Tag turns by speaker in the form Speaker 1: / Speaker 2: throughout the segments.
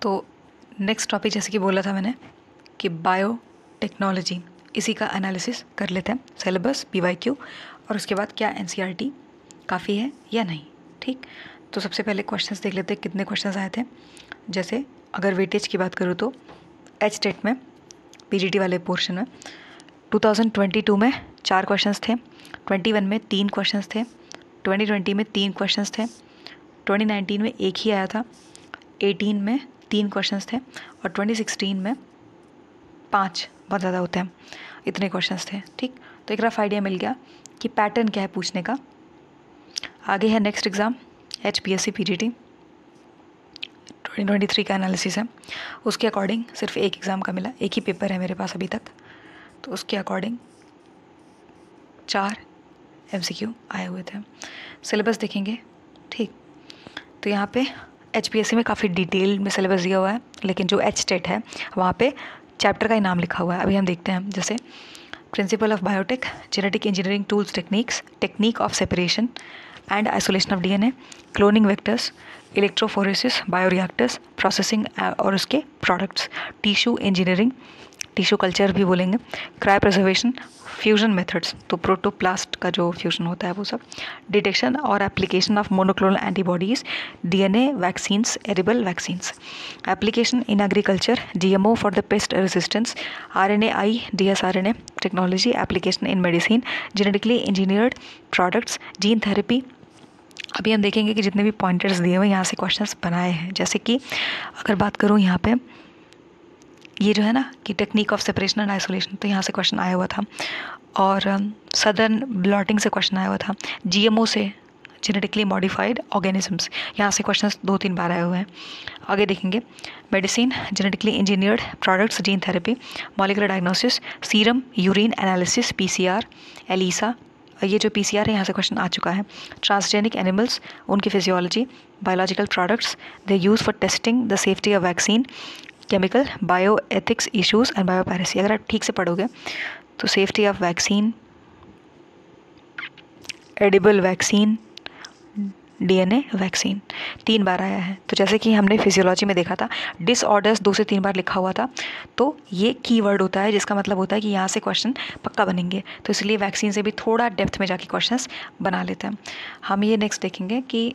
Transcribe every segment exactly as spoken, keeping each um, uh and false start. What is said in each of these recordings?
Speaker 1: तो next topic जैसे कि बोला था मैंने कि बायो टेक्नोलॉजी, इसी का एनालिसिस कर लेते हैं, सिलेबस, पीवाईक्यू, और उसके बाद क्या एनसीईआरटी काफ़ी है या नहीं। ठीक, तो सबसे पहले क्वेश्चंस देख लेते हैं कितने क्वेश्चंस आए थे। जैसे अगर वेटेज की बात करूँ तो एच टेट में पीजीटी वाले पोर्शन में टू थाउजेंड ट्वेंटी टू में चार क्वेश्चंस थे, ट्वेंटी वन में तीन क्वेश्चंस थे, ट्वेंटी ट्वेंटी में तीन क्वेश्चंस थे, ट्वेंटी नाइनटीन में एक ही आया था, एटीन में तीन क्वेश्चंस थे, और ट्वेंटी सिक्सटीन में पाँच, बहुत ज़्यादा होते हैं, इतने क्वेश्चंस थे। ठीक, तो एक रफ आइडिया मिल गया कि पैटर्न क्या है पूछने का। आगे है next exam H P S C P G T twenty twenty three का एनालिसिस है। उसके अकॉर्डिंग सिर्फ एक एग्ज़ाम का मिला, एक ही पेपर है मेरे पास अभी तक, तो उसके अकॉर्डिंग चार एम सी क्यू आए हुए थे। सिलेबस देखेंगे। ठीक, तो यहाँ पे एच पी एस सी में काफ़ी डिटेल में सिलेबस दिया हुआ है, लेकिन जो एच टेट है वहाँ पे चैप्टर का ही नाम लिखा हुआ है। अभी हम देखते हैं, जैसे principle of biotech, genetic engineering tools techniques, technique of separation and isolation of DNA, cloning vectors, electrophoresis, bioreactors, processing और उसके products, tissue engineering, tissue culture भी बोलेंगे, क्रायो प्रिजर्वेशन, फ्यूजन मेथड्स, तो प्रोटोप्लास्ट का जो फ्यूजन होता है वो सब, डिटेक्शन और application of monoclonal antibodies, DNA vaccines, edible vaccines, application in agriculture, GMO for the pest resistance, RNAi dsRNA technology, application in medicine, genetically engineered products, gene therapy. अभी हम देखेंगे कि जितने भी पॉइंटर्स दिए हुए यहाँ से क्वेश्चंस बनाए हैं। जैसे कि अगर बात करूँ यहाँ पे ये जो है ना कि technique of separation and isolation, तो यहाँ से क्वेश्चन आया हुआ था, और सदर्न ब्लॉटिंग से क्वेश्चन आया हुआ था, जीएमओ से जेनेटिकली मॉडिफाइड ऑर्गेनिजम्स, यहाँ से क्वेश्चंस दो तीन बार आए हुए हैं। आगे देखेंगे medicine, genetically engineered products, gene therapy, molecular diagnosis, serum urine analysis, PCR, ELISA, ये जो पीसीआर है यहाँ से क्वेश्चन आ चुका है, ट्रांसजेनिक एनिमल्स, उनकी physiology, biological products, they use for testing the safety of vaccine, chemical bioethics issues and biopiracy. अगर आप ठीक से पढ़ोगे तो safety of vaccine, edible vaccine, DNA vaccine, तीन बार आया है। तो जैसे कि हमने फिजियोलॉजी में देखा था, डिसऑर्डर्स दो से तीन बार लिखा हुआ था, तो ये कीवर्ड होता है जिसका मतलब होता है कि यहाँ से क्वेश्चन पक्का बनेंगे, तो इसलिए वैक्सीन से भी थोड़ा डेप्थ में जाके क्वेश्चंस बना लेते हैं हम। ये नेक्स्ट देखेंगे कि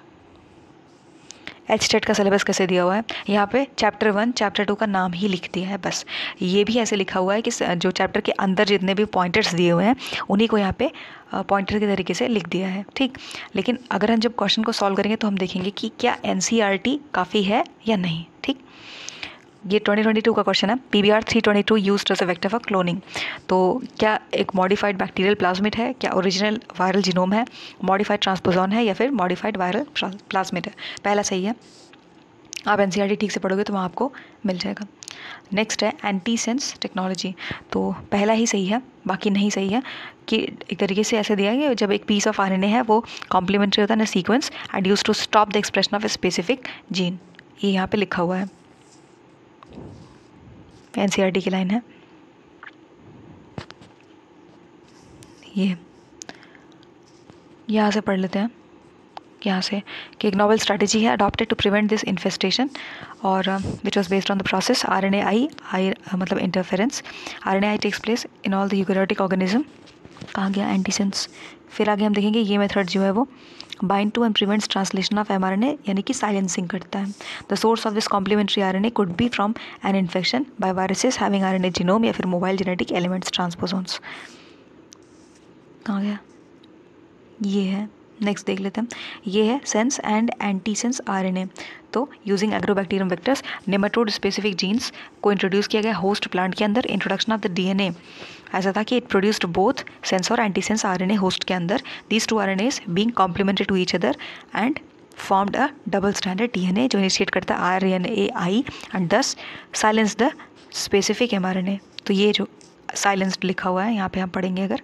Speaker 1: एच टेट का सिलेबस कैसे दिया हुआ है। यहाँ पे चैप्टर वन चैप्टर टू का नाम ही लिख दिया है बस। ये भी ऐसे लिखा हुआ है कि जो चैप्टर के अंदर जितने भी पॉइंटर्स दिए हुए हैं उन्हीं को यहाँ पे पॉइंटर के तरीके से लिख दिया है। ठीक, लेकिन अगर हम जब क्वेश्चन को सॉल्व करेंगे तो हम देखेंगे कि क्या एनसीईआरटी काफ़ी है या नहीं। ठीक, ये ट्वेंटी ट्वेंटी टू का क्वेश्चन है, pBR three twenty two used as a vector for cloning, तो क्या एक मॉडिफाइड बैक्टीरियल प्लाज्मिड है, क्या ओरिजिनल वायरल जीनोम है, मॉडिफाइड ट्रांसपोजॉन है, या फिर मॉडिफाइड वायरल प्लाज्मिड है। पहला सही है, आप एनसीईआरटी ठीक से पढ़ोगे तो वहाँ आपको मिल जाएगा। नेक्स्ट है एंटीसेंस टेक्नोलॉजी, तो पहला ही सही है, बाकी नहीं सही है। कि एक तरीके से ऐसे दिया है कि जब एक पीस ऑफ आरएनए है वो कॉम्प्लीमेंट्री होता है ना sequence and use to stop the expression of a specific gene, ये यहाँ पे लिखा हुआ है, एनसीईआरटी की लाइन है ये। यहाँ से पढ़ लेते हैं, यहाँ से कि एक नॉवल स्ट्रैटेजी है adopted to prevent this infestation, और which was based on the process R N A I I मतलब interference, R N A I takes place in all the eukaryotic organism. कहाँ गया एंटीसेंस। फिर आगे हम देखेंगे ये मेथड जो है वो bind to and prevents translation of M R N A, यानी कि साइलेंसिंग करता है। The source of this complementary R N A could be from an infection by viruses having R N A genome, या फिर mobile genetic elements transposons. कहाँ गया, ये है। नेक्स्ट देख लेते हैं, ये है सेंस एंड एंटीसेंस आरएनए, तो using agrobacterium vectors nematode specific genes को इंट्रोड्यूस किया गया होस्ट प्लांट के अंदर। इंट्रोडक्शन ऑफ द डीएनए ऐसा था कि इट प्रोड्यूस्ड बोथ सेंस और एंटीसेंस आरएनए होस्ट के अंदर, these two RNAs being complemented to each other and formed a double standard DNA जो इनिशिएट करता है RNAi and thus silence the specific mRNA. तो ये जो साइलेंस्ड लिखा हुआ है यहाँ पे हम पढ़ेंगे, अगर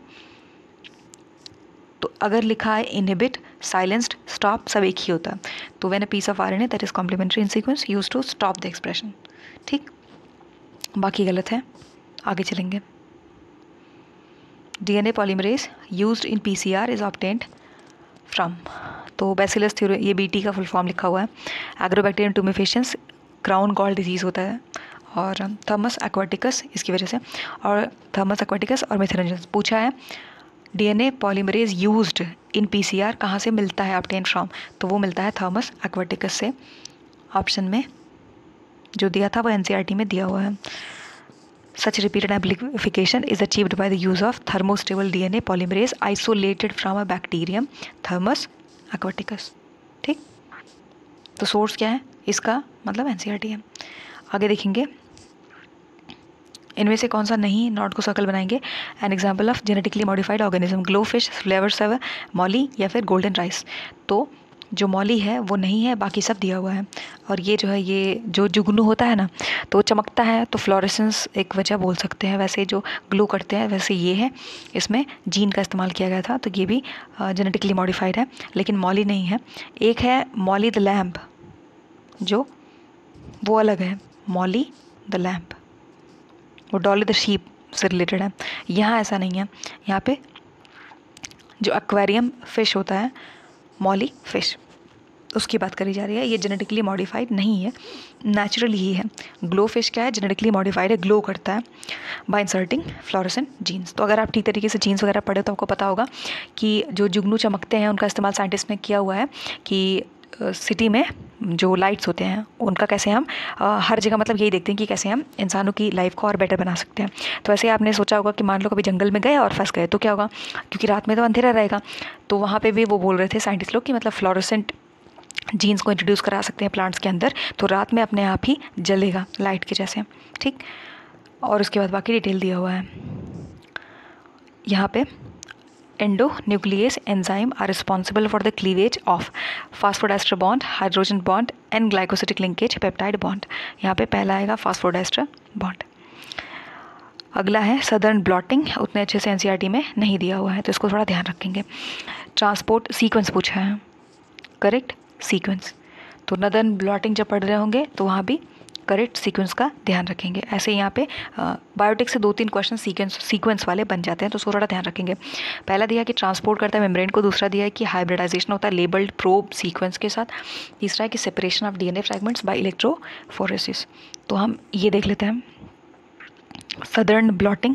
Speaker 1: तो अगर लिखा है इनहिबिट, साइलेंस्ड, स्टॉप, सब एक ही होता है। तो when a piece of RNA that is complementary in sequence used to stop the expression. ठीक, बाकी गलत है, आगे चलेंगे। DNA polymerase used in PCR is obtained from, तो बैसिलस थ्यूरी, ये बीटी का फुल फॉर्म लिखा हुआ है। Agrobacterium tumefaciens crown gall disease होता है, और थर्मस एक्वाटिकस इसकी वजह से, और थर्मस एक्वाटिकस और मेथिओनिजेंस। पूछा है DNA polymerase used in PCR कहाँ से मिलता है, ऑब्टेन फ्रॉम, तो वो मिलता है थर्मस एक्वाटिकस से। ऑप्शन में जो दिया था वो एनसीईआरटी में दिया हुआ है। Such repeated amplification is achieved by the use of thermostable DNA polymerase isolated from a bacterium thermus aquaticus. ठीक, तो सोर्स क्या है इसका, मतलब एनसीईआरटी है। आगे देखेंगे इनमें से कौन सा नहीं, नॉट को सर्कल बनाएंगे। An example of genetically modified organism, glow fish, flavr savr, Molly या फिर गोल्डन राइस। तो जो मॉली है वो नहीं है, बाकी सब दिया हुआ है। और ये जो है, ये जो जुगनू होता है ना, तो चमकता है, तो फ्लोरेसेंस एक वजह बोल सकते हैं। वैसे जो ग्लो करते हैं वैसे ये है, इसमें जीन का इस्तेमाल किया गया था, तो ये भी जेनेटिकली मॉडिफाइड है, लेकिन मॉली नहीं है। एक है मॉली द लैम्प, जो वो अलग है, मॉली द लैम्प, वो डॉली द शीप से रिलेटेड है। यहाँ ऐसा नहीं है, यहाँ पे जो एक्वेरियम फिश होता है, मॉली फिश, उसकी बात करी जा रही है। ये जेनेटिकली मॉडिफाइड नहीं है, नेचुरल ही है। ग्लो फिश क्या है, जेनेटिकली मॉडिफाइड है, ग्लो करता है बाय इंसर्टिंग फ्लोरेसेंट जीन्स। तो अगर आप ठीक तरीके से जीन्स वगैरह पढ़े तो आपको पता होगा कि जो जुगनू चमकते हैं उनका इस्तेमाल साइंटिस्ट ने किया हुआ है कि सिटी में जो लाइट्स होते हैं उनका कैसे हम आ, हर जगह मतलब यही देखते हैं कि कैसे हम इंसानों की लाइफ को और बेटर बना सकते हैं। तो ऐसे आपने सोचा होगा कि मान लो कभी जंगल में गए और फंस गए तो क्या होगा, क्योंकि रात में तो अंधेरा रहेगा। तो वहाँ पे भी वो बोल रहे थे साइंटिस्ट लोग कि मतलब फ्लोरेसेंट जीन्स को इंट्रोड्यूस करा सकते हैं प्लांट्स के अंदर, तो रात में अपने आप ही जलेगा लाइट के जैसे। ठीक, और उसके बाद बाकी डिटेल दिया हुआ है यहाँ पे। Endonuclease enzyme are responsible for the cleavage of phosphodiester bond, hydrogen bond and glycosidic linkage peptide bond। यहाँ पे पहला आएगा phosphodiester bond। अगला है सदर्न ब्लॉटिंग, उतने अच्छे से एनसीईआरटी में नहीं दिया हुआ है, तो इसको थोड़ा ध्यान रखेंगे। ट्रांसपोर्ट सीक्वेंस पूछा है, करेक्ट सीक्वेंस। तो नदर्न ब्लॉटिंग जब पढ़ रहे होंगे तो वहाँ भी करेक्ट सीक्वेंस का ध्यान रखेंगे। ऐसे यहाँ पे बायोटिक से दो तीन क्वेश्चन सीक्वेंस सीक्वेंस वाले बन जाते हैं, तो उसको थोड़ा ध्यान रखेंगे। पहला दिया कि ट्रांसपोर्ट करता है मेम्ब्रेन को, दूसरा दिया है कि हाइब्रिडाइजेशन होता है लेबल्ड प्रोब सीक्वेंस के साथ, तीसरा है कि separation of DNA fragments by electrophoresis. तो हम ये देख लेते हैं सदर्न ब्लॉटिंग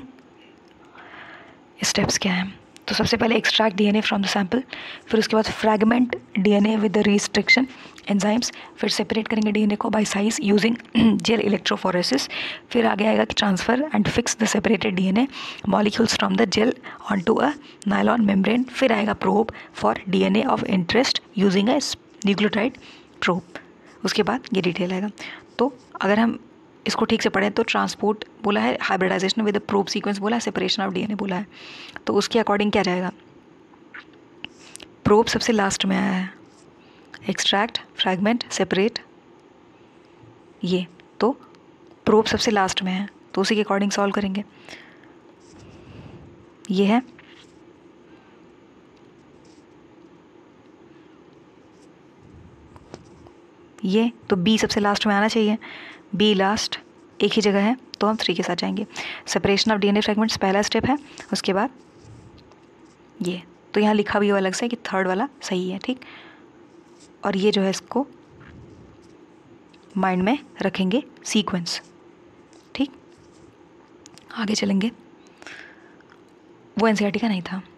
Speaker 1: स्टेप्स क्या हैं। तो सबसे पहले extract DNA from the sample, फिर उसके बाद fragment DNA with the restriction enzymes, फिर सेपरेट करेंगे डीएनए को by size using gel electrophoresis, फिर आगे आएगा कि transfer and fix the separated DNA molecules from the gel onto a nylon membrane, फिर आएगा probe for DNA of interest using a nucleotide probe. उसके बाद ये डिटेल आएगा। तो अगर हम इसको ठीक से पढ़ें तो ट्रांसपोर्ट बोला है, हाइब्रिडाइजेशन विद प्रोब सीक्वेंस बोला है, सेपरेशन ऑफ डीएनए बोला है, तो उसके अकॉर्डिंग क्या जाएगा, प्रोब सबसे लास्ट में आया है, एक्सट्रैक्ट फ्रैगमेंट सेपरेट, ये तो प्रोब सबसे लास्ट में है, तो उसी के अकॉर्डिंग सॉल्व करेंगे। ये है ये, तो बी सबसे लास्ट में आना चाहिए, बी लास्ट एक ही जगह है, तो हम थ्री के साथ जाएंगे। सेपरेशन ऑफ डीएनए फ्रैगमेंट्स पहला स्टेप है, उसके बाद ये, तो यहाँ लिखा भी हुआ अलग से कि थर्ड वाला सही है। ठीक, और ये जो है इसको माइंड में रखेंगे सीक्वेंस। ठीक, आगे चलेंगे। वो एनसीईआरटी का नहीं था।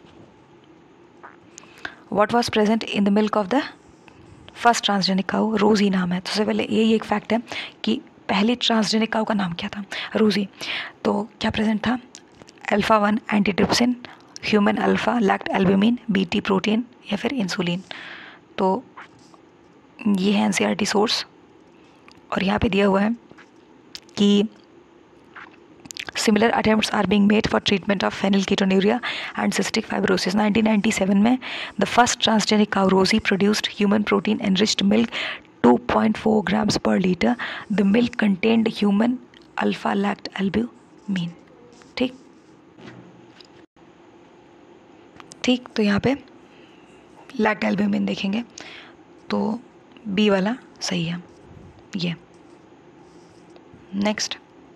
Speaker 1: What was present in the milk of the first transgenic cow, Rosie नाम है। तो सबसे पहले यही एक फैक्ट है कि पहली ट्रांसजेनिक काऊ का नाम क्या था, रोजी। तो क्या प्रेजेंट था, alpha one antitrypsin, human alpha lactalbumin, BT protein या फिर इंसुलिन। तो ये है एनसीईआरटी सोर्स, और यहाँ पे दिया हुआ है कि similar attempts are being made for treatment of phenylketonuria and cystic fibrosis. Nineteen ninety seven में the first transgenic cow Rosie produced human protein enriched milk two point four grams per litre. The milk contained human alpha lactalbumin. ठीक ठीक तो यहाँ पे लैक्ट albumin देखेंगे तो B वाला सही है। ये नेक्स्ट,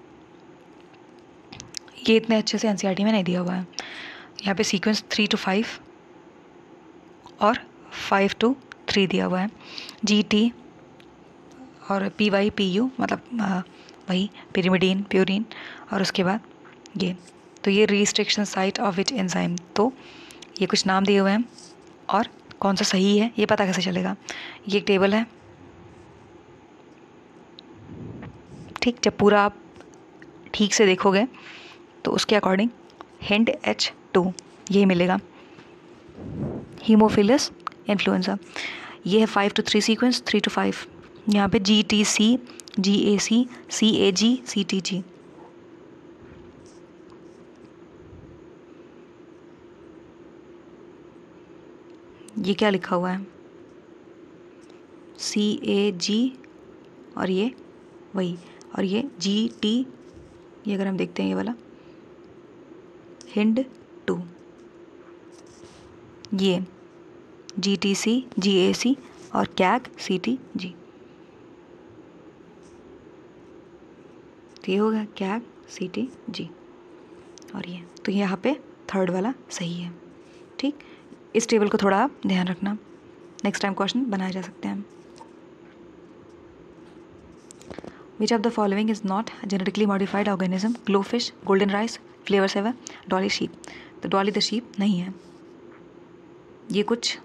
Speaker 1: ये इतने अच्छे से एनसीईआरटी में नहीं दिया हुआ है। यहाँ पे सीक्वेंस थ्री टू फाइव और फाइव टू थ्री दिया हुआ है। जी टी और पी वाई पी यू मतलब आ, वही पिरिमिडीन प्यूरिन, और उसके बाद ये, तो ये restriction site of which enzyme. तो ये कुछ नाम दिए हुए हैं और कौन सा सही है ये पता कैसे चलेगा? ये एक टेबल है, ठीक। जब पूरा आप ठीक से देखोगे तो उसके अकॉर्डिंग हिंड एच टू यही मिलेगा, हीमोफिलस इन्फ्लुएंजा। ये है five to three sequence, three to five. यहाँ पे जी टी सी, जी ए सी, सी ए जी, सी टी जी। ये क्या लिखा हुआ है? सी ए जी और ये वही, और ये जी टी, ये अगर हम देखते हैं ये वाला हिंड टू, ये जी टी सी, जी ए सी और कैग सी टी जी। तो ये हो गया कैग सी टी जी और ये, तो यहाँ पे थर्ड वाला सही है, ठीक। इस टेबल को थोड़ा आप ध्यान रखना, नेक्स्ट टाइम क्वेश्चन बनाए जा सकते हैं। Which of the following is not a genetically modified organism? Glowfish, golden rice, flavor saver, dolly sheep। तो डॉली द sheep नहीं है। ये कुछ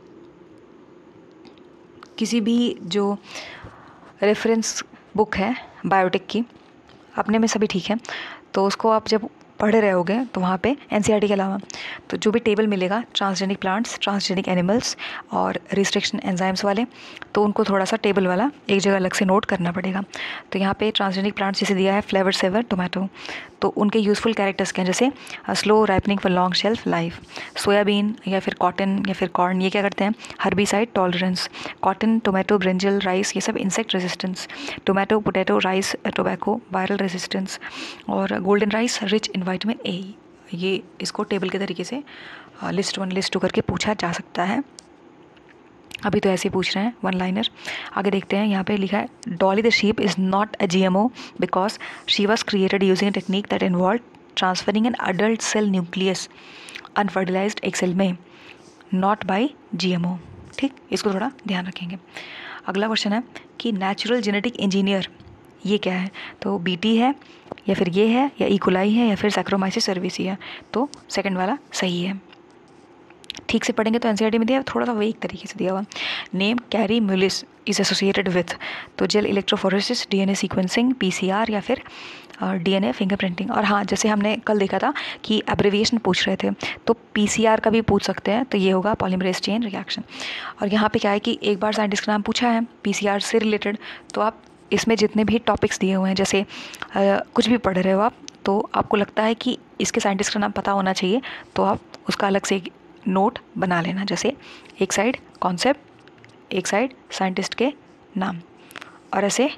Speaker 1: किसी भी जो रेफरेंस बुक है बायोटिक की, अपने में सभी ठीक है, तो उसको आप जब पढ़ रहे होगे तो वहाँ पे एनसीईआरटी के अलावा तो जो भी टेबल मिलेगा ट्रांसजेनिक प्लांट्स, ट्रांसजेनिक एनिमल्स और रिस्ट्रिक्शन एंजाइम्स वाले, तो उनको थोड़ा सा टेबल वाला एक जगह अलग से नोट करना पड़ेगा। तो यहाँ पे ट्रांसजेनिक प्लांट्स जैसे दिया है फ्लेवर सेवर टोमेटो, तो उनके यूज़फुल कैरेक्टर्स क्या हैं, जैसे slow ripening for long shelf life. Soybean या फिर कॉटन या फिर कॉर्न, ये क्या करते हैं, herbicide tolerance. Cotton, tomato, brinjal, rice, ये सब insect resistance. Tomato, potato, rice, tobacco, viral resistance. और golden rice rich in vitamin A. ये इसको टेबल के तरीके से लिस्ट वन लिस्ट टू करके पूछा जा सकता है। अभी तो ऐसे ही पूछ रहे हैं वन लाइनर। आगे देखते हैं, यहाँ पे लिखा है Dolly the sheep is not a G M O because she was created using a technique that involve transferring an adult cell nucleus unfertilised egg cell में, not by G M O, ठीक। इसको थोड़ा ध्यान रखेंगे। अगला question है कि natural genetic engineer ये क्या है? तो बीटी है या फिर ये है या इकोलाई है या फिर सैक्रोमाइसिस सर्विसिया। तो सेकंड वाला सही है। ठीक से पढ़ेंगे तो एनसीईआरटी में दिया, थोड़ा सा वेग तरीके से दिया हुआ। Name Kary Mullis is associated with, तो gel electrophoresis, DNA sequencing, PCR या फिर डीएनए फिंगरप्रिंटिंग। और हाँ, जैसे हमने कल देखा था कि एब्रिविएशन पूछ रहे थे, तो पीसीआर का भी पूछ सकते हैं, तो ये होगा पॉलीमरेज चेन रिएक्शन। और यहाँ पे क्या है कि एक बार साइंटिस्ट का नाम पूछा है पीसीआर से रिलेटेड, तो आप इसमें जितने भी टॉपिक्स दिए हुए हैं, जैसे आ, कुछ भी पढ़ रहे हो आप, तो आपको लगता है कि इसके साइंटिस्ट का नाम पता होना चाहिए, तो आप उसका अलग से एक नोट बना लेना। जैसे एक साइड कॉन्सेप्ट, एक साइड साइंटिस्ट के नाम, और ऐसे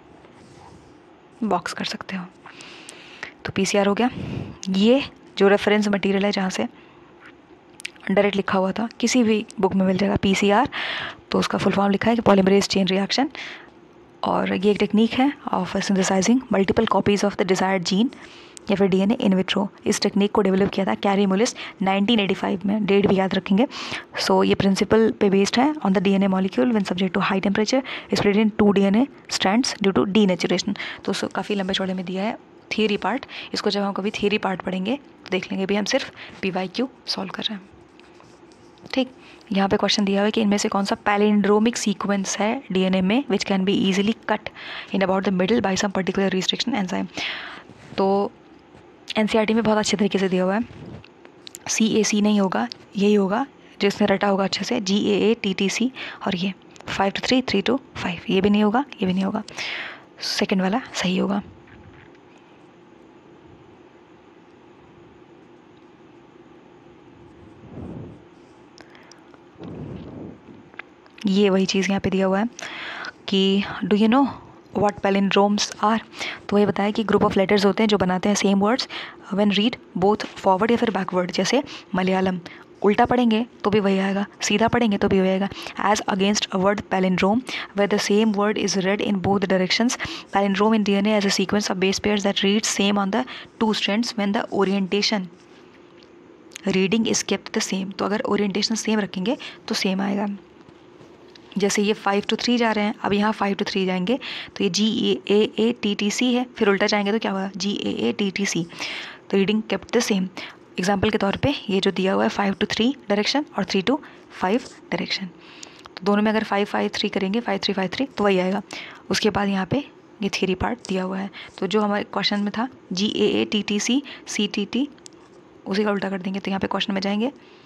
Speaker 1: बॉक्स कर सकते हो। तो पीसीआर हो गया। ये जो रेफरेंस मटेरियल है जहाँ से डायरेक्ट लिखा हुआ था, किसी भी बुक में मिल जाएगा पीसीआर, तो उसका फुल फॉर्म लिखा है कि पॉलीमरेज चेन रिएक्शन। और ये एक टेक्निक है of synthesising multiple copies of the desired gene या फिर डीएनए इन विट्रो। इस टेक्निक को डेवलप किया था Kary Mullis nineteen eighty five में, डेट भी याद रखेंगे। सो so, ये प्रिंसिपल पे बेस्ड है on the DNA molecule when subject to high temperature split in two DNA strands due to denaturation. तो so, काफ़ी लंबे चौड़े में दिया है थियरी पार्ट। इसको जब हम कभी थियरी पार्ट पढ़ेंगे तो देख लेंगे भी हम सिर्फ पी वाई क्यू सॉल्व कर रहे हैं, ठीक। यहाँ पे क्वेश्चन दिया हुआ है कि इनमें से कौन सा पैलिंड्रोमिक सीक्वेंस है डीएनए में which can be easily cut in about the middle by some particular restriction enzyme. तो एनसीईआरटी में बहुत अच्छे तरीके से दिया हुआ है, सी ए सी नहीं होगा, यही होगा जिसने रटा होगा अच्छे से, जी A A T T C, और ये five to three, three to five, ये भी नहीं होगा, ये भी नहीं होगा, सेकेंड वाला सही होगा। ये वही चीज़ यहाँ पे दिया हुआ है कि do you know what palindromes are. तो ये बताया कि ग्रुप ऑफ लेटर्स होते हैं जो बनाते हैं same words when read both forward या फिर बैकवर्ड। जैसे मलयालम उल्टा पढ़ेंगे तो भी वही आएगा, सीधा पढ़ेंगे तो भी वही आएगा। As against a word palindrome where the same word is read in both directions. Palindrome in DNA as a sequence of base pairs that read same on the two strands when the orientation reading is kept the same. तो अगर orientation same रखेंगे तो same आएगा। जैसे ये five to three जा रहे हैं, अब यहाँ फाइव टू थ्री जाएंगे तो ये जी A A A T T सी है, फिर उल्टा जाएंगे तो क्या होगा जी A A T T C, तो reading kept the same. Example के तौर पे ये जो दिया हुआ है फाइव टू थ्री डायरेक्शन और थ्री टू फाइव डायरेक्शन, तो दोनों में अगर फाइव फाइव थ्री करेंगे फाइव थ्री फाइव थ्री तो वही आएगा। उसके बाद यहाँ पे ये थ्योरी पार्ट दिया हुआ है, तो जो हमारे क्वेश्चन में था G A A T T C C T T उसी का उल्टा कर देंगे, तो यहाँ पे क्वेश्चन में जाएंगे,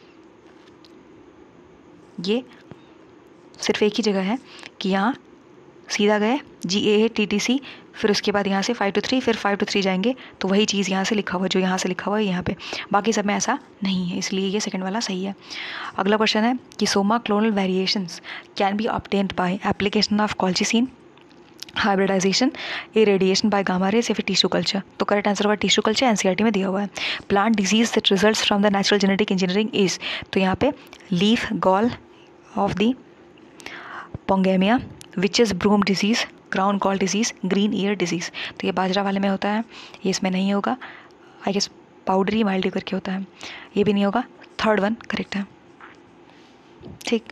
Speaker 1: ये सिर्फ एक ही जगह है कि यहाँ सीधा गए जी ए ए टी टी सी, फिर उसके बाद यहाँ से फाइव टू थ्री, फिर फाइव टू थ्री जाएंगे तो वही चीज़ यहाँ से लिखा हुआ, जो यहाँ से लिखा हुआ है यहाँ पे, बाकी सब में ऐसा नहीं है, इसलिए ये सेकंड वाला सही है। अगला क्वेश्चन है कि soma clonal variations can be obtained by application of colchicine, hybridisation, irradiation by gamma rays या फिर टिश्यू कल्चर। तो करेक्ट आंसर होगा टिश्यू कल्चर, एनसीईआरटी में दिया हुआ है। Plant disease that results from the natural genetic engineering is, तो यहाँ पे leaf gall of the pongamia, witches broom disease, crown gall disease, green ear disease. तो ये बाजरा वाले में होता है, ये इसमें नहीं होगा, आई गेस पाउडरी माइल्डी करके होता है, ये भी नहीं होगा, थर्ड वन करेक्ट है। ठीक,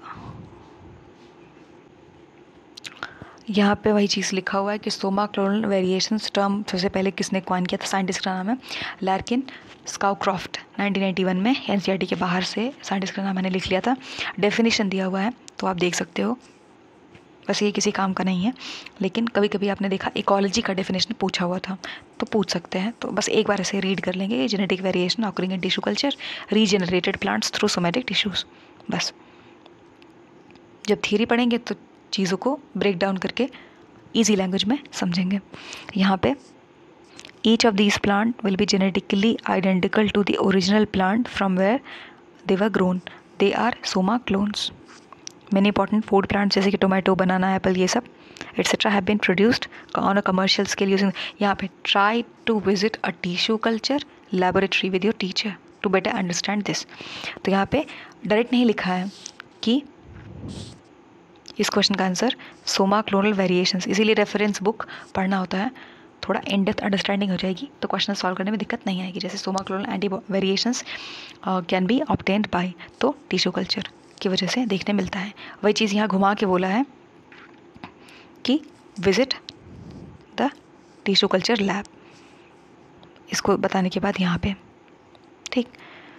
Speaker 1: यहाँ पे वही चीज़ लिखा हुआ है कि सोमा क्लोनल वेरिएशंस टर्म सबसे पहले किसने क्वाइन किया था, साइंटिस्ट का नाम है Larkin Scowcroft, nineteen ninety one में एनसीईआरटी के बाहर से साइंटिस्ट का नाम मैंने लिख लिया था। डेफिनेशन दिया हुआ है तो आप देख सकते हो, बस ये किसी काम का नहीं है, लेकिन कभी कभी आपने देखा इकोलॉजी का डेफिनेशन पूछा हुआ था तो पूछ सकते हैं, तो बस एक बार ऐसे रीड कर लेंगे, genetic variation occurring in tissue culture, regenerated plants through somatic tissues. बस जब थियरी पढ़ेंगे तो चीज़ों को ब्रेक डाउन करके इजी लैंग्वेज में समझेंगे। यहाँ पे each of these plant will be genetically identical to the original plant from where they were grown, they are soma clones. Many important food plants जैसे कि टोमेटो, बनाना, एप्पल, ये सब etcetera have been produced on a commercial scale using. यहाँ पे try to visit a tissue culture laboratory with your teacher to better understand this. तो यहाँ पे direct नहीं लिखा है कि इस क्वेश्चन का आंसर सोमा क्लोनल वेरिएशंस, इसीलिए रेफरेंस बुक पढ़ना होता है, थोड़ा इन डेप्थ अंडरस्टैंडिंग हो जाएगी तो क्वेश्चन सॉल्व करने में दिक्कत नहीं आएगी। जैसे soma clonal anti variations can be obtained by, तो टिश्यू कल्चर की वजह से देखने मिलता है। वही चीज़ यहाँ घुमा के बोला है कि visit the tissue culture lab, इसको बताने के बाद यहाँ पे ठीक,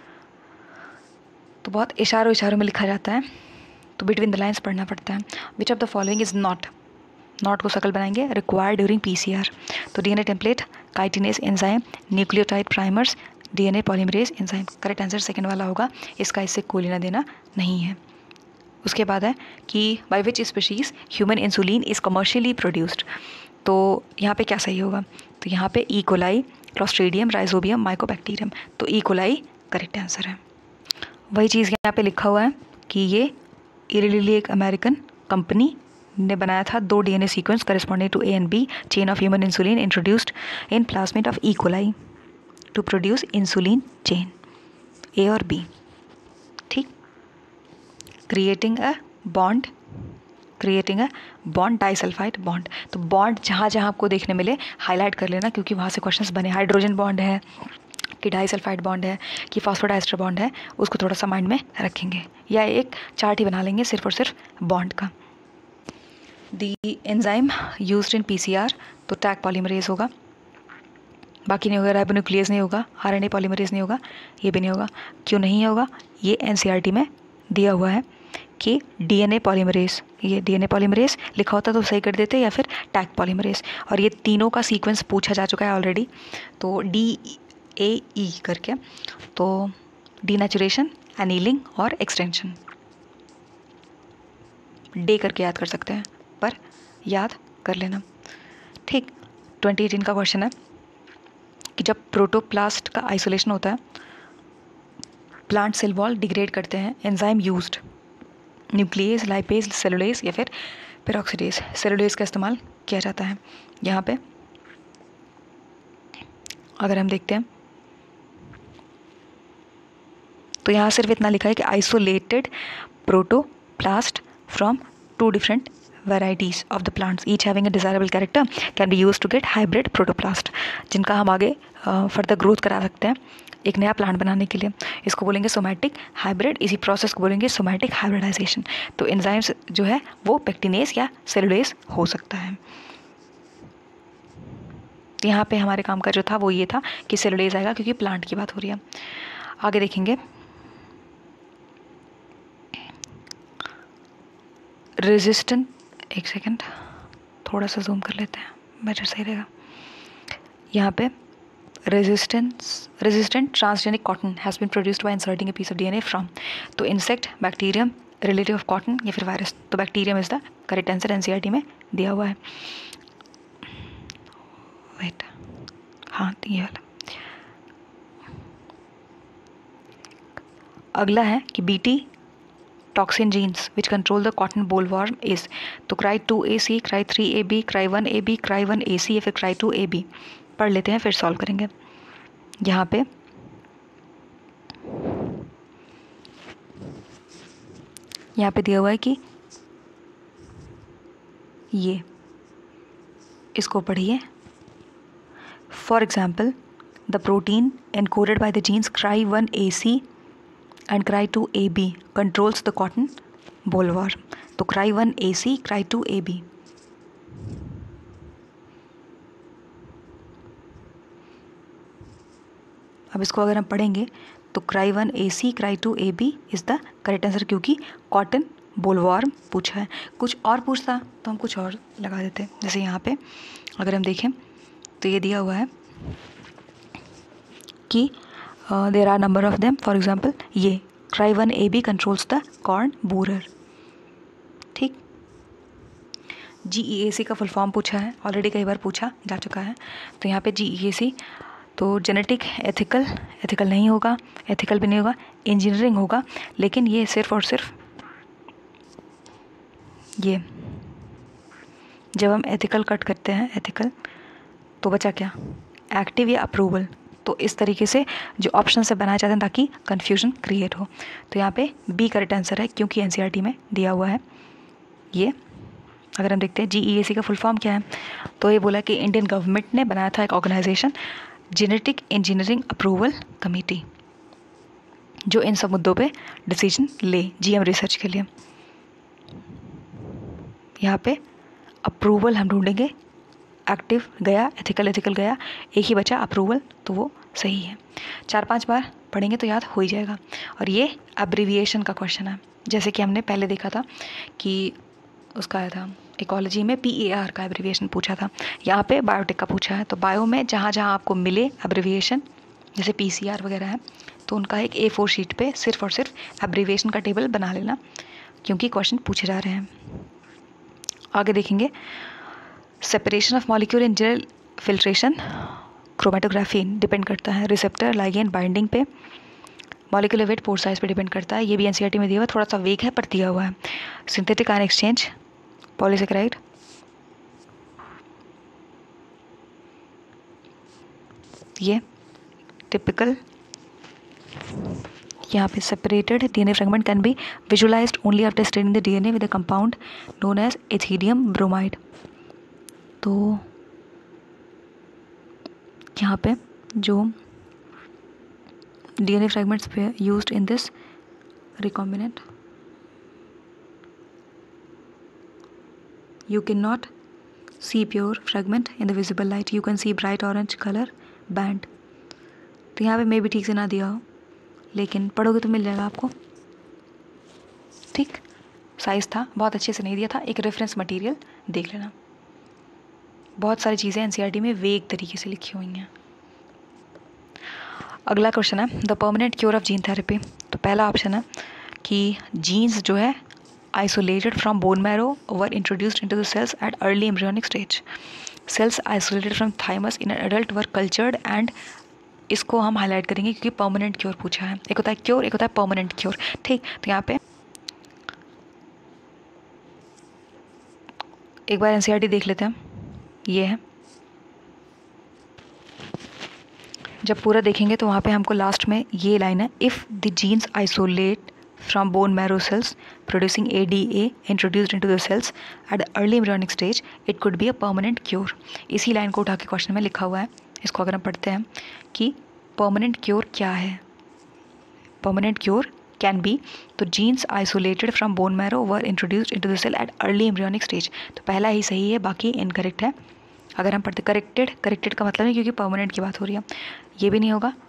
Speaker 1: तो बहुत इशारों इशारों में लिखा जाता है, तो बिटवीन द लाइन्स पढ़ना पड़ता है। Which of the following is not, not को सर्कल बनाएंगे, रिक्वायर्ड ड्यूरिंग पीसीआर, तो DNA template, chitinase enzyme, nucleotide primers, DNA polymerase enzyme. Correct answer second वाला होगा, इसका इससे कोई लेना देना नहीं है। उसके बाद है कि by which species human insulin is commercially produced, तो यहाँ पे क्या सही होगा, तो यहाँ पे E coli, clostridium, rhizobium, mycobacterium, तो ई कोलाई करेक्ट आंसर है। वही चीज़ यहाँ पे लिखा हुआ है कि ये इली लिली एक अमेरिकन कंपनी ने बनाया था दो DNA sequence corresponding to A and B chain of human insulin introduced in plasmid of E coli to produce insulin chain A और बी, ठीक, creating a bond, creating a bond disulphide bond. तो bond जहाँ जहाँ आपको देखने मिले highlight कर लेना, क्योंकि वहाँ से क्वेश्चंस बने, हाइड्रोजन बॉन्ड है कि डाइसल्फाइड बॉन्ड है कि फॉस्फोडाइस्टर बॉन्ड है, उसको थोड़ा सा माइंड में रखेंगे, या एक चार्ट ही बना लेंगे सिर्फ और सिर्फ बॉन्ड का। The enzyme used in PCR, तो टैग पॉलीमरेज होगा, बाकी नहीं होगा, राइबोन्यूक्लियेज नहीं होगा, आरएनए पॉलीमरेज नहीं होगा, ये भी नहीं होगा। क्यों नहीं होगा, ये एनसीईआरटी में दिया हुआ है कि डीएनए पॉलीमरेज, ये डीएनए पॉलीमरेज लिखा होता तो सही कर देते, या फिर टैग पॉलीमरेज, और ये तीनों का सीक्वेंस पूछा जा चुका है ऑलरेडी, तो डी ए ई करके, तो डीनेचुरेशन, एनीलिंग और एक्सटेंशन, डे करके याद कर सकते हैं, पर याद कर लेना, ठीक। ट्वेंटी एटीन का क्वेश्चन है कि जब प्रोटोप्लास्ट का आइसोलेशन होता है, प्लांट सेल वॉल डिग्रेड करते हैं, enzyme used, nuclease, lipase, cellulase या फिर पेरोक्सिडेज। सेलुलेज का इस्तेमाल किया जाता है। यहाँ पे अगर हम देखते हैं तो यहाँ सिर्फ इतना लिखा है कि isolated protoplast from two different varieties of the plants each having a desirable character can be used to get hybrid protoplast, जिनका हम आगे फर्दर ग्रोथ करा सकते हैं एक नया प्लांट बनाने के लिए। इसको बोलेंगे सोमैटिक हाइब्रिड, इसी प्रोसेस को बोलेंगे सोमैटिक हाइब्रिडाइजेशन। तो एंजाइम्स जो है वो पेक्टिनेस या सेलुलोज हो सकता है। यहाँ पे हमारे काम का जो था वो ये था कि सेलुलोज आएगा क्योंकि प्लांट की बात हो रही है। आगे देखेंगे रेजिस्टेंट, एक सेकेंड थोड़ा सा जूम कर लेते हैं, बेटर सही रहेगा। यहाँ पे resistance resistant transgenic cotton has been produced by inserting a piece of DNA from, तो insect, bacterium, relative of cotton या फिर वायरस। तो bacterium is the correct answer, NCERT में दिया हुआ है। वेट, हाँ ये वाला। अगला है कि BT toxin genes which control the cotton bollworm is, तो cry two A C, cry three A B, cry one A B, cry one A C या फिर क्राई टू ए बी। पढ़ लेते हैं फिर सॉल्व करेंगे। यहाँ पे यहाँ पे दिया हुआ है कि ये, इसको पढ़िए। For example the protein encoded by the genes cry one A C and cry two A B controls the cotton bollworm, तो cry one A C, cry two A B। अब इसको अगर हम पढ़ेंगे तो cry one A C, cry two A B is the correct answer, क्योंकि cotton bollworm पूछा है। कुछ और पूछता तो हम कुछ और लगा देते। जैसे यहाँ पे अगर हम देखें तो ये दिया हुआ है कि there are number of them. For example ये cry one A B controls the corn borer. ठीक, जी ई ए सी का फुल फॉर्म पूछा है, ऑलरेडी कई बार पूछा जा चुका है। तो यहाँ पे जी ई ए सी तो जेनेटिक एथिकल, एथिकल नहीं होगा, एथिकल भी नहीं होगा, इंजीनियरिंग होगा। लेकिन ये सिर्फ और सिर्फ ये जब हम एथिकल कट करते हैं, एथिकल तो बचा क्या, एक्टिव या अप्रूवल। तो इस तरीके से जो ऑप्शन से बनाए जाते हैं ताकि कन्फ्यूजन क्रिएट हो। तो यहाँ पे बी करेक्ट आंसर है, क्योंकि एनसीईआरटी में दिया हुआ है ये। अगर हम देखते हैं जीईएसी का फुल फॉर्म क्या है, तो ये बोला कि इंडियन गवर्नमेंट ने बनाया था एक organisation, genetic engineering approval committee, जो इन सब मुद्दों पे डिसीजन ले जीएम रिसर्च के लिए। यहाँ पे अप्रूवल हम ढूंढेंगे, एक्टिव गया, एथिकल एथिकल गया, एक ही बचा अप्रूवल, तो वो सही है। चार पांच बार पढ़ेंगे तो याद हो ही जाएगा। और ये एब्रीविएशन का क्वेश्चन है, जैसे कि हमने पहले देखा था कि उसका आया था इकोलॉजी में पी ए आर का एब्रीविएशन पूछा था, यहाँ पे बायोटेक का पूछा है। तो बायो में जहाँ जहाँ आपको मिले एब्रीविएशन, जैसे पी सी आर वगैरह है, तो उनका एक ए फोर शीट पे सिर्फ और सिर्फ एब्रीविएशन का टेबल बना लेना, क्योंकि क्वेश्चन पूछे जा रहे हैं। आगे देखेंगे separation of molecule in gel filtration, chromatography depend करता है रिसेप्टर, लाइगेंड, बाइंडिंग पे, मॉलिक्यूलर वेट, पोर साइज पे डिपेंड करता है। ये भी एनसीईआरटी में दिया हुआ है, थोड़ा सा वेग है पर दिया हुआ है। सिंथेटिक आयन एक्सचेंज, पॉलीसेकेराइड, ये टिपिकल। यहाँ पे separated DNA fragment can be visualised only after staining the DNA with a compound known as ethidium bromide. तो यहाँ पे जो डीएनए फ्रेगमेंट्स पे used in this recombinant, you cannot see pure fragment in the visible light, you can see bright orange color band। तो यहाँ पे मे भी ठीक से ना दिया हो, लेकिन पढ़ोगे तो मिल जाएगा आपको। ठीक, साइज था, बहुत अच्छे से नहीं दिया था, एक रेफरेंस मटेरियल देख लेना। बहुत सारी चीज़ें एनसीईआरटी में वेग तरीके से लिखी हुई हैं। अगला क्वेश्चन है the permanent cure of gene therapy. तो पहला ऑप्शन है कि जीन्स जो है isolated from bone marrow were introduced into the cells at early embryonic stage. Cells isolated from thymus in an adult were cultured and इसको हम highlight करेंगे क्योंकि परमानेंट क्योर पूछा है। एक होता है क्योर, एक होता है परमानेंट क्योर। ठीक, तो यहाँ पे एक बार एनसीईआरटी देख लेते हैं। ये है, जब पूरा देखेंगे तो वहाँ पे हमको लास्ट में ये लाइन है, if the genes isolate from bone marrow cells producing A D A introduced into the cells at the early embryonic stage, it could be a permanent cure। इसी लाइन को उठा के क्वेश्चन में लिखा हुआ है, इसको अगर हम पढ़ते हैं कि परमानेंट क्योर क्या है, परमानेंट क्योर कैन बी, तो genes isolated from bone marrow were introduced into the cell at early embryonic stage. तो पहला ही सही है, बाकी इनकरेक्ट है। अगर हम पढ़ते करेक्टेड, करेक्टेड का मतलब है क्योंकि परमानेंट की बात हो रही है, ये भी नहीं होगा।